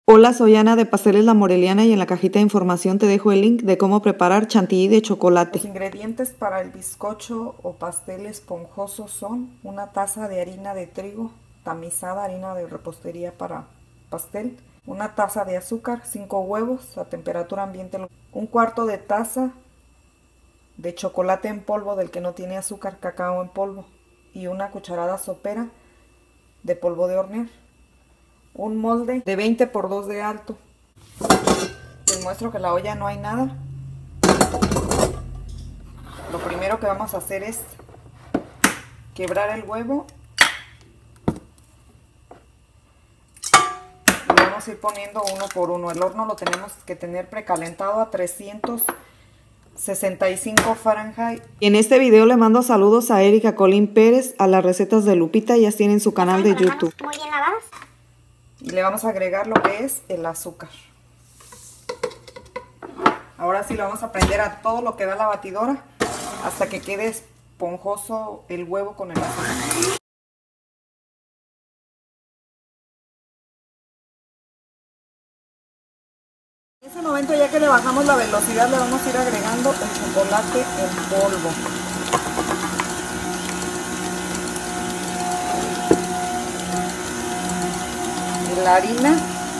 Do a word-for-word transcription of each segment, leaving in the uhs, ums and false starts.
Hola, soy Ana de Pasteles La Moreliana y en la cajita de información te dejo el link de cómo preparar chantilly de chocolate. Los ingredientes para el bizcocho o pastel esponjoso son una taza de harina de trigo tamizada, harina de repostería para pastel, una taza de azúcar, cinco huevos a temperatura ambiente, un cuarto de taza de chocolate en polvo del que no tiene azúcar, cacao en polvo y una cucharada sopera de polvo de hornear. Un molde de veinte por dos de alto. Les muestro que la olla no hay nada. Lo primero que vamos a hacer es quebrar el huevo. Lo vamos a ir poniendo uno por uno. El horno lo tenemos que tener precalentado a trescientos sesenta y cinco Fahrenheit. Y en este video le mando saludos a Erika Colín Pérez, a las recetas de Lupita, ellas tienen su canal de YouTube. Muy bien lavadas. Y le vamos a agregar lo que es el azúcar. Ahora sí lo vamos a prender a todo lo que da la batidora hasta que quede esponjoso el huevo con el azúcar. En ese momento, ya que le bajamos la velocidad, le vamos a ir agregando el chocolate en polvo. La harina.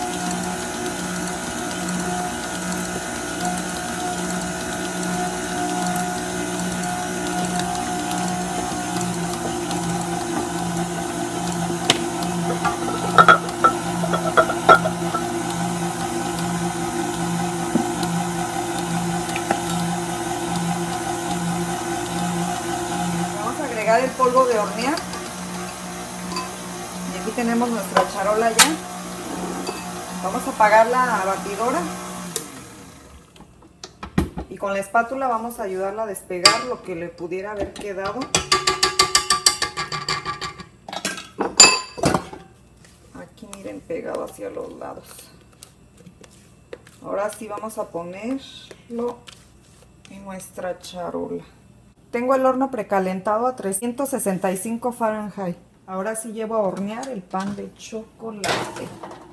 Vamos a agregar el polvo de hornear. Y aquí tenemos nuestra charola ya. Vamos a apagar la batidora y con la espátula vamos a ayudarla a despegar lo que le pudiera haber quedado. Aquí miren, pegado hacia los lados. Ahora sí vamos a ponerlo en nuestra charola. Tengo el horno precalentado a trescientos sesenta y cinco Fahrenheit. Ahora sí llevo a hornear el pan de chocolate.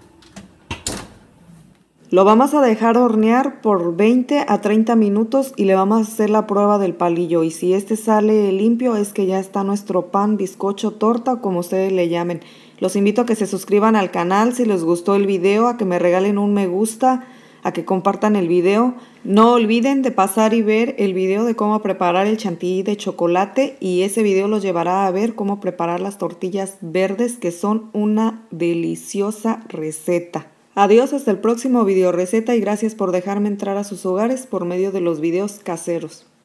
Lo vamos a dejar hornear por veinte a treinta minutos y le vamos a hacer la prueba del palillo. Y si este sale limpio es que ya está nuestro pan, bizcocho, torta o como ustedes le llamen. Los invito a que se suscriban al canal si les gustó el video, a que me regalen un me gusta, a que compartan el video. No olviden de pasar y ver el video de cómo preparar el chantilly de chocolate y ese video los llevará a ver cómo preparar las tortillas verdes, que son una deliciosa receta. Adiós, hasta el próximo video receta y gracias por dejarme entrar a sus hogares por medio de los videos caseros.